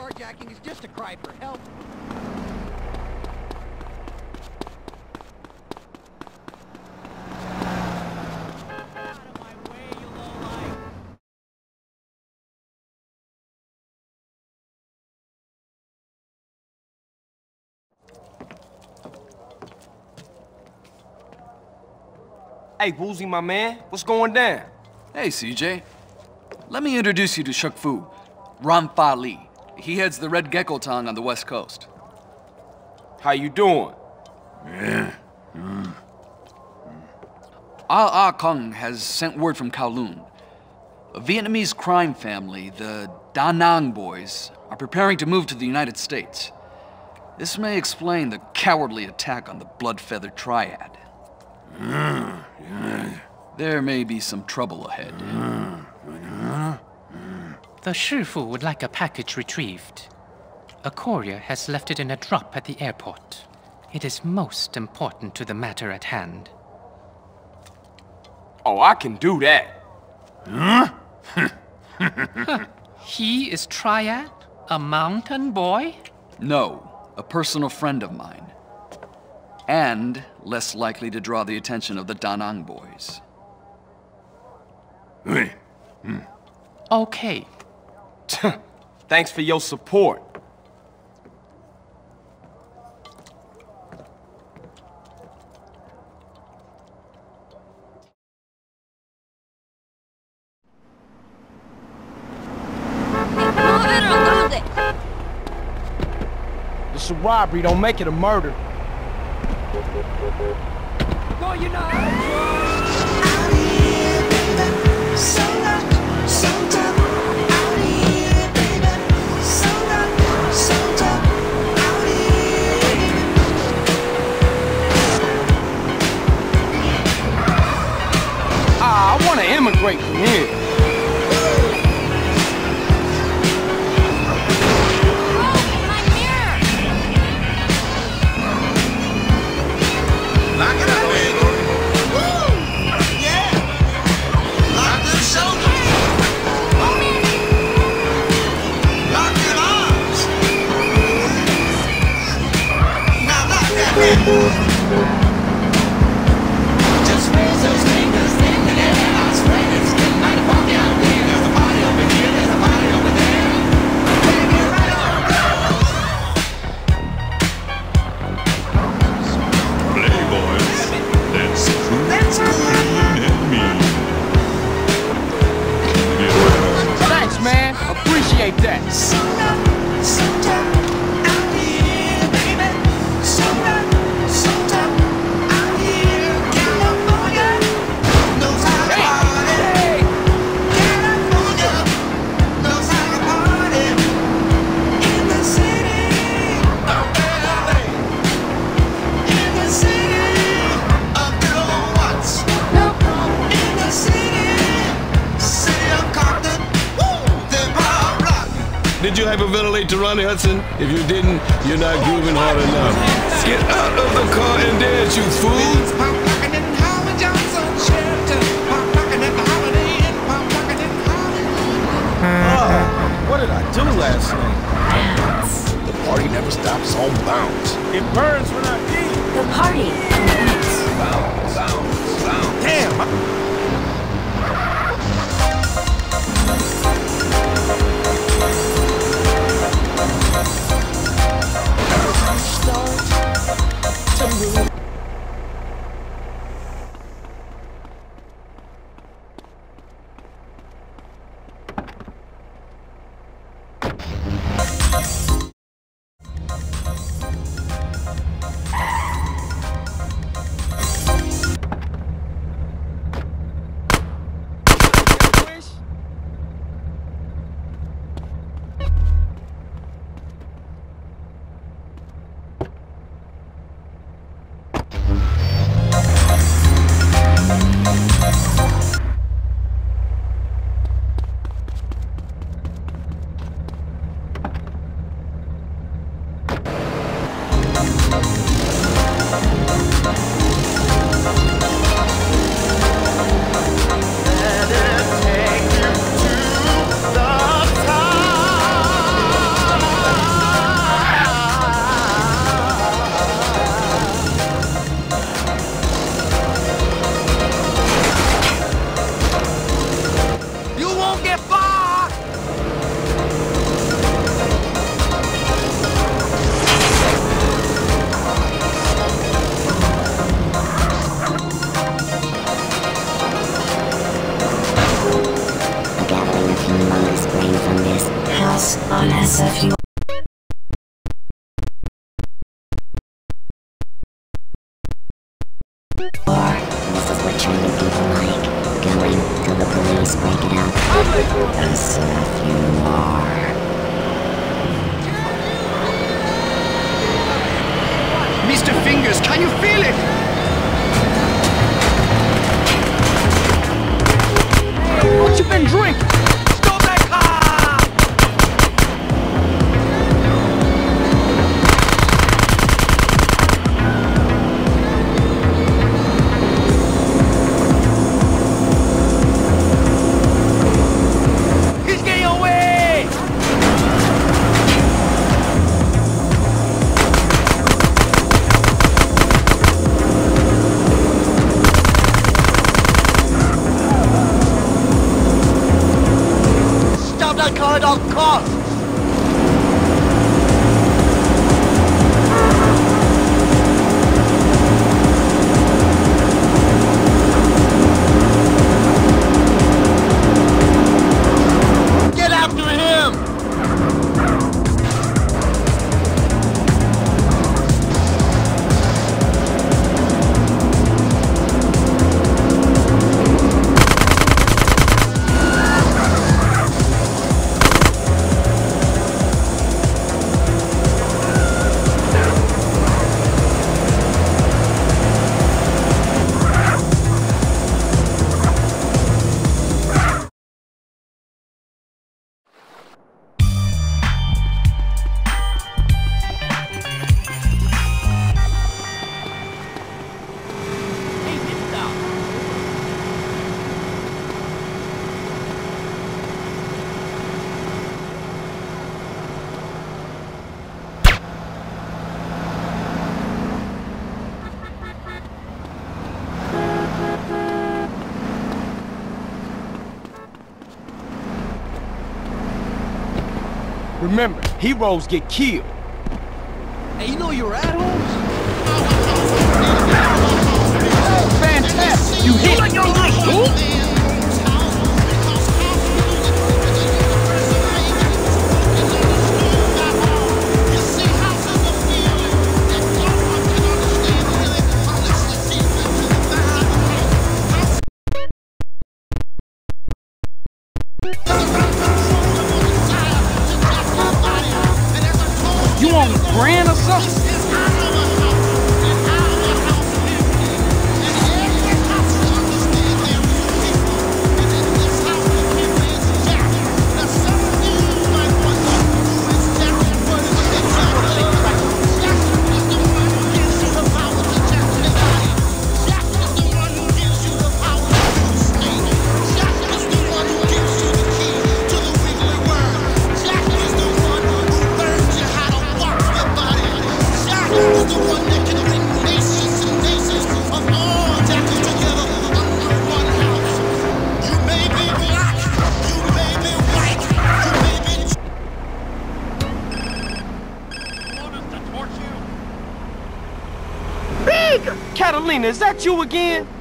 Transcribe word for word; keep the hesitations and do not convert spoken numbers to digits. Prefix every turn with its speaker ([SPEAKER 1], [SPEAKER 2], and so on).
[SPEAKER 1] carjacking is just a cry for help.
[SPEAKER 2] Hey, Woozie, my man, what's going down?
[SPEAKER 3] Hey, C J. Let me introduce you to Shuk Fu, Ram-Fa Li. He heads the Red Gecko Tong on the west coast.
[SPEAKER 2] How you doing?
[SPEAKER 3] Ah Ah Kung has sent word from Kowloon. A Vietnamese crime family, the Da Nang boys, are preparing to move to the United States. This may explain the cowardly attack on the Blood-Feather Triad. There may be some trouble ahead.
[SPEAKER 4] The Shifu would like a package retrieved. A courier has left it in a drop at the airport. It is most important to the matter at hand.
[SPEAKER 2] Oh, I can do that.
[SPEAKER 4] He is Triad? A mountain boy?
[SPEAKER 3] No, a personal friend of mine. And less likely to draw the attention of the Da Nang boys.
[SPEAKER 4] Okay.
[SPEAKER 2] Thanks for your support. It's a robbery, don't make it a murder.
[SPEAKER 1] No, you're not.
[SPEAKER 2] Ah, I want to immigrate from here.
[SPEAKER 5] Just raise those fingers, think that everyone's spread. It's midnight, a party out here. There's a party over here, there's a party over there. Take it right on, girls.
[SPEAKER 6] Playboys, that's cool, that's clean and mean.
[SPEAKER 2] Thanks, man. Appreciate that.
[SPEAKER 6] Did you hyperventilate to Ronnie Hudson? If you didn't, you're not grooving hard enough. Get out of the car and dance, you fool!
[SPEAKER 2] Oh, what did I do last night?
[SPEAKER 7] The party never stops on bounce.
[SPEAKER 2] It burns when I eat.
[SPEAKER 8] The party continues.
[SPEAKER 7] Bounce, bounce, bounce.
[SPEAKER 2] Damn! I
[SPEAKER 8] on S F U. Or, this is what training people like. Going till the police break it up. S F U R.
[SPEAKER 3] Mister Fingers, can you feel it? What you been drinking? Stop that car! He's getting away! Stop that car at all costs! Get after him!
[SPEAKER 2] Remember, heroes get killed.
[SPEAKER 1] Hey, you know your assholes?
[SPEAKER 2] Fantastic! You hit like your little fool! You on the brand or something? Catalina, is that you again?